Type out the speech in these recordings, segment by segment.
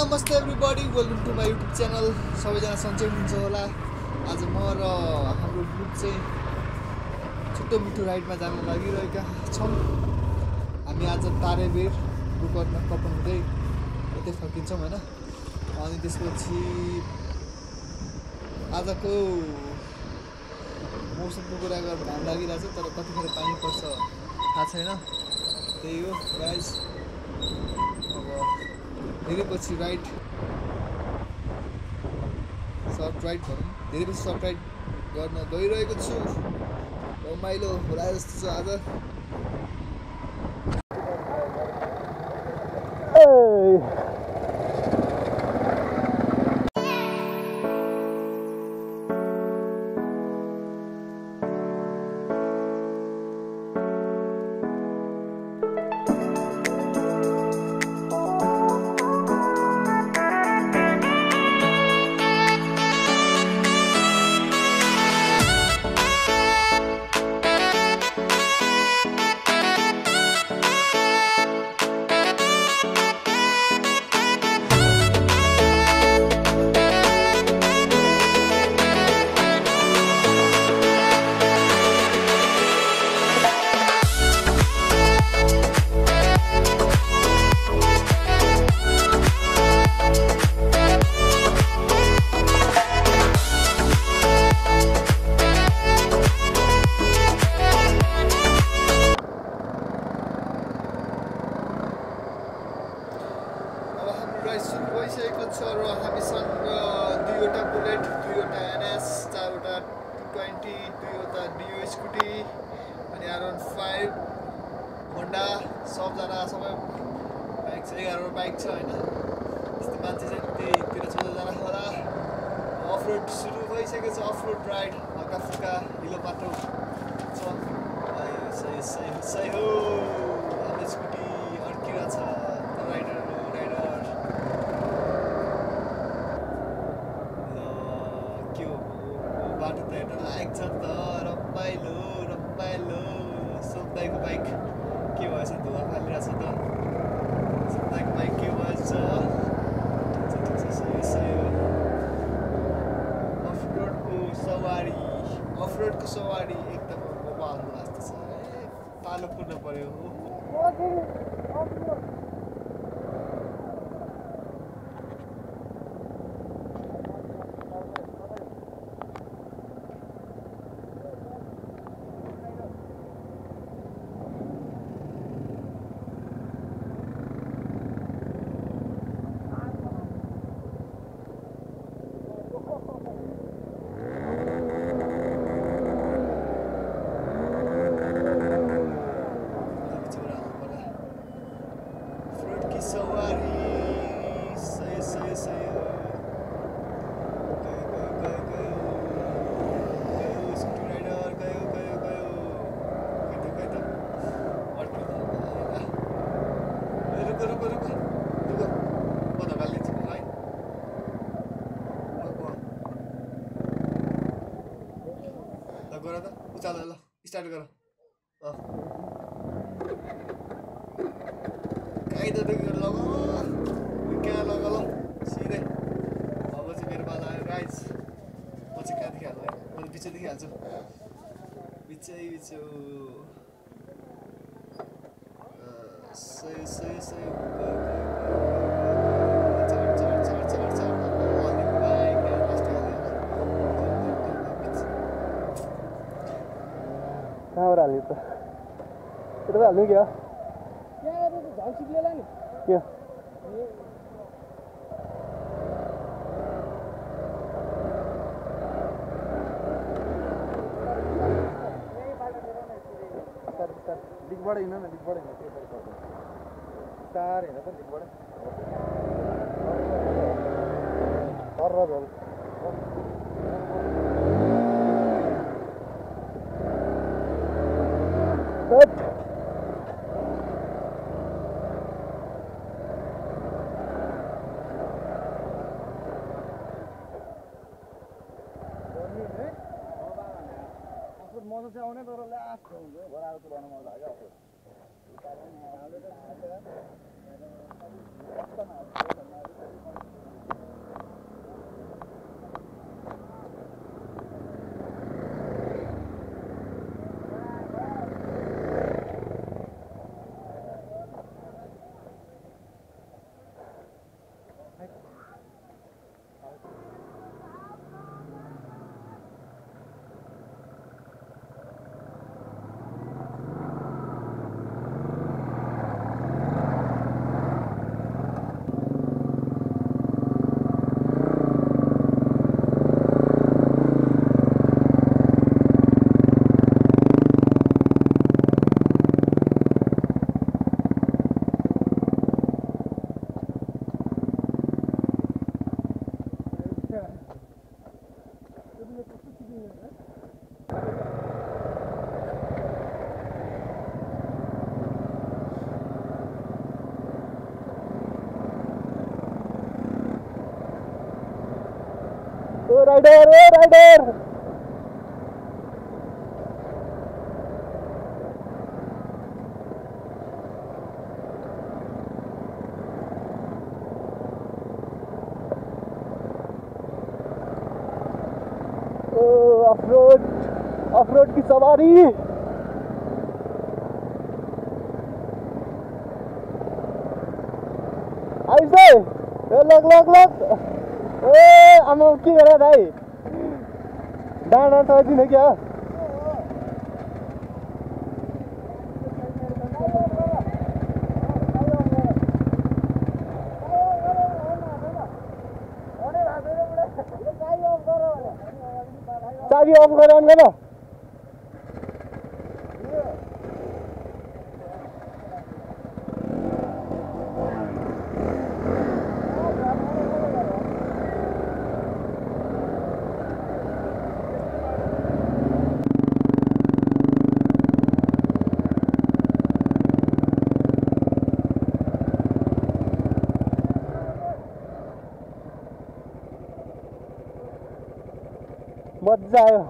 नमस्ते everybody welcome to my YouTube channel. सबैजना सन्चै हुनुहुन्छ होला। आज म र हाम्रो ग्रुप चाहिँ छिटो मिठो राइडमा जान लागिरहेका छौँ। हामी आज तारेबेर गोकर्ण कपन हुँदै यतै फर्किन्छौँ होइन। अनि त्यसपछि आजको मौसमको कुरा गरेर घाम लागिरहेछ, तर कतिखेर पानी पर्छ थाहा छैन। त्यही हो गाइज। अब धेरै पछि राइड सर्ट राइड भनौँ, धेरै पछि सर्ट राइड गर्न गइरहेको छु। रमाइलो होला जस्तो छ आज। सुरु भइसकेको छ र हामीसँग 2वटा बुलेट, 2वटा एनएस, 4वटा 220, 2वटा डिओ स्कुटी अनि R15 होन्डा, सबजना सबै बाइक छ। 11 बाइक छ होइन। यस्तो मान्छे चाहिँ त्यही 13-14जना होला। अफरोड सुरु भइसकेको छ। अफरोड राइड हल्का फुल्का हिलो बाटो छ। सही हो। हाम्रो स्कुटी अड्किरहेछ। राइडर बाटो त हेर्न लायक छ त। रमाइलो सोमदाईको बाइक के भएछ? धुवा फालिरहेछ त। सोमदाईको बाइक के भएछ? सही हो। अफरोडको सवारी एकदम बवाल जस्तो छ। पालो कुर्न पर्यो। गर त उचाल ल स्टार्ट गर। कहीँ त लग कहाँ लग ल सिधै। अब चाहिँ मेरो पाला आयो गाइज। म चाहिँ कहाँदेखि हाल्नु है? म त बिचदेखि हाल्छु। बिचै सही कहाँबाट हाल्ने त? यता त हाल्नु क्या? के दिगबाट हिँड्न न, दिगबाट हिँड्न तार हिँड्न त दिगबाट तर झन् मजा चाहिँ आउने तर लास्ट हुन्छ बराबर चलाउन मन लाग्यो। राइडर ओ राइडर ऑफ रोड की सवारी आइसे लग ए आमा के गरे भाइ डाँडा त दिने क्या चाबी अफ गरेर आउनु न मजा आयो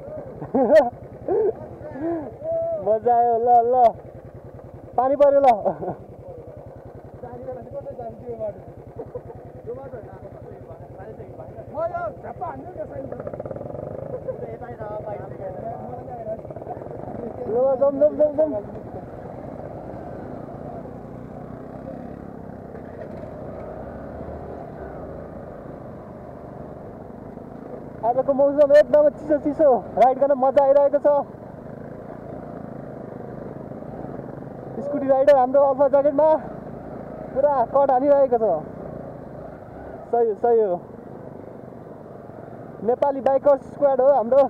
मजा आयो ल पानी पर्यो ल जम आजको मौसम एकदमै चिसो राइड गर्न मजा आइरहेको छ स्कुटी राइडर हाम्रो अल्फा ज्याकेटमा पुरा कट हानिरहेको छ सही हो नेपाली बाइकर्स स्क्वाड हो हाम्रो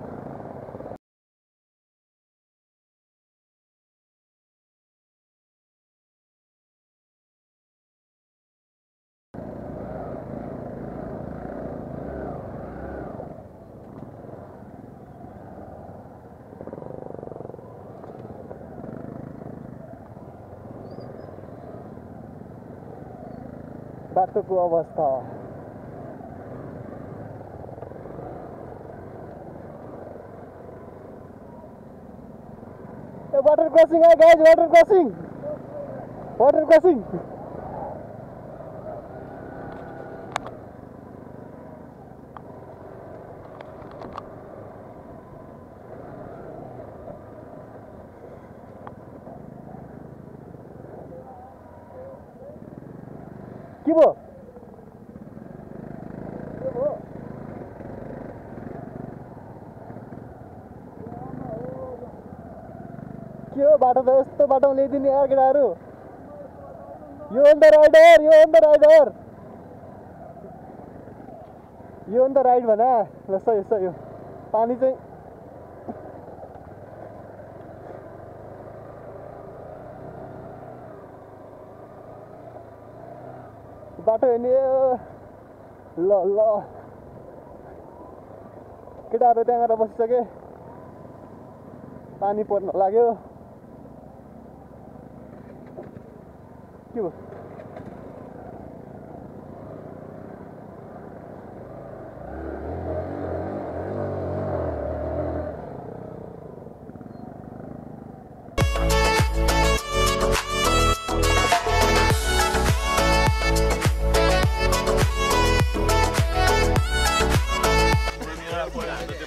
बाटोको अवस्था वाटर क्रसिङ है गाइज वाटर क्रसिङ के भयो के हो बाटो त यस्तो बाटोमा ल्याइदिने यार केटाहरू यो हो नि त राइडर यो हो नि त राइड भना ल सही हो पानी चाहिँ बाटो हेर्ने ल केटाहरू त्यहाँ गएर बसिसके पानी पर्न लाग्यो के भयो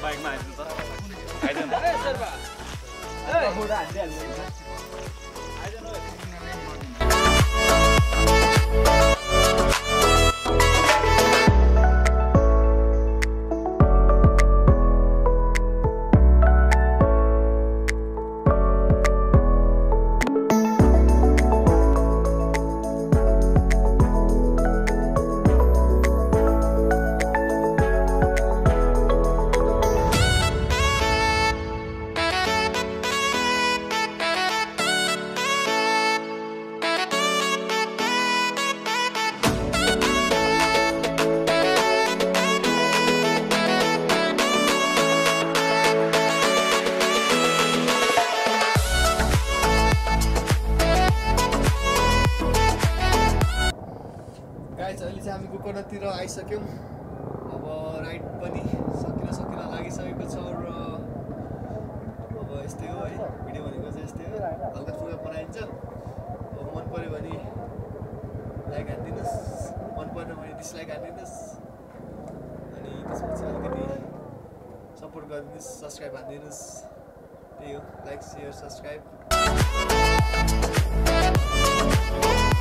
बाइकमा आइदिनु त आइदिनु अहिले चाहिँ हामी गोकर्णतिर आइसक्यौँ। अब राइड पनि सकिन लागिसकेको छ र अब यस्तै हो है, भिडियो भनेको चाहिँ यस्तै हो, हल्का फुल्का बनाइन्छ। अब मन पऱ्यो भने लाइक हानिदिनुहोस्, मन परेन भने डिसलाइक हानिदिनुहोस्, अनि त्यसपछि अलिकति सपोर्ट गरिदिनुहोस्, सब्सक्राइब हानिदिनुहोस्। त्यही हो, लाइक, सेयर, सब्सक्राइब।